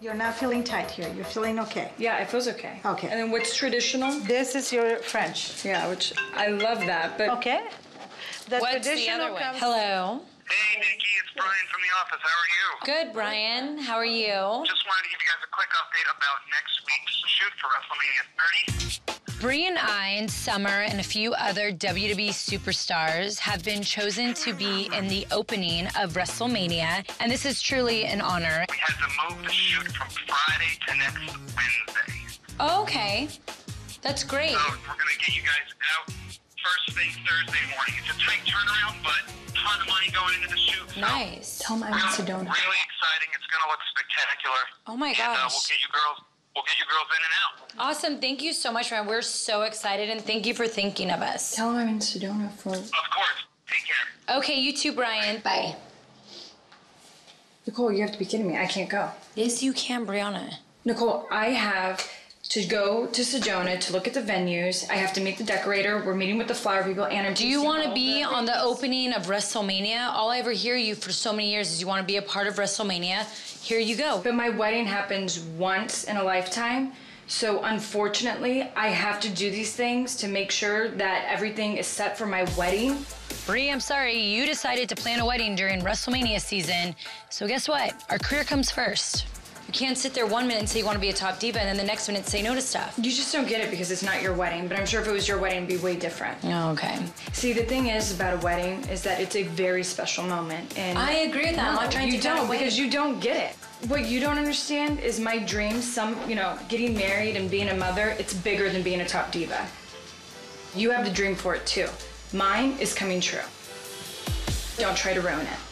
You're not feeling tight here. You're feeling okay. Yeah, it feels okay. Okay. And then what's traditional? This is your French. Yeah, which I love that, but... Okay. The What's the traditional other one? comes- Hello. Hey, Nikki, it's Brian from the office. How are you? Good, Brian. How are you? Just wanted to give you guys a quick update about next week's shoot for WrestleMania 30. Brie and I and Summer and a few other WWE superstars have been chosen to be in the opening of WrestleMania, and this is truly an honor. We had to move the shoot from Friday to next Wednesday. Oh, okay. That's great. So we're going to get you guys out first thing Thursday morning. It's a tight turnaround, but a ton of money going into the shoot. So Nice. Tell them I'm in Sedona. really exciting. It's going to look spectacular. Oh my And gosh. we'll get you girls in and out. Awesome. Thank you so much, Ryan. We're so excited, and thank you for thinking of us. Tell them I'm in Sedona for... Of course. Take care. Okay, you too, Brian. Bye. Nicole, you have to be kidding me. I can't go. Yes, you can, Brianna. Nicole, I have to go to Sedona to look at the venues. I have to meet the decorator. We're meeting with the flower people, and I'm Do you tasting want to all be the on the things. opening of WrestleMania? All I ever hear you for so many years is you want to be a part of WrestleMania. Here you go. But my wedding happens once in a lifetime, so unfortunately, I have to do these things to make sure that everything is set for my wedding. Brie, I'm sorry, you decided to plan a wedding during WrestleMania season. So guess what? Our career comes first. You can't sit there 1 minute and say you want to be a top diva and then the next minute say no to stuff. You just don't get it because it's not your wedding, but I'm sure if it was your wedding, it'd be way different. Oh, okay. See, the thing is about a wedding is that it's a very special moment. And I agree with that. I'm not trying to you take that don't, away. because you don't get it. What you don't understand is my dream, getting married and being a mother, it's bigger than being a top diva. You have the dream for it too. Mine is coming true. Don't try to ruin it.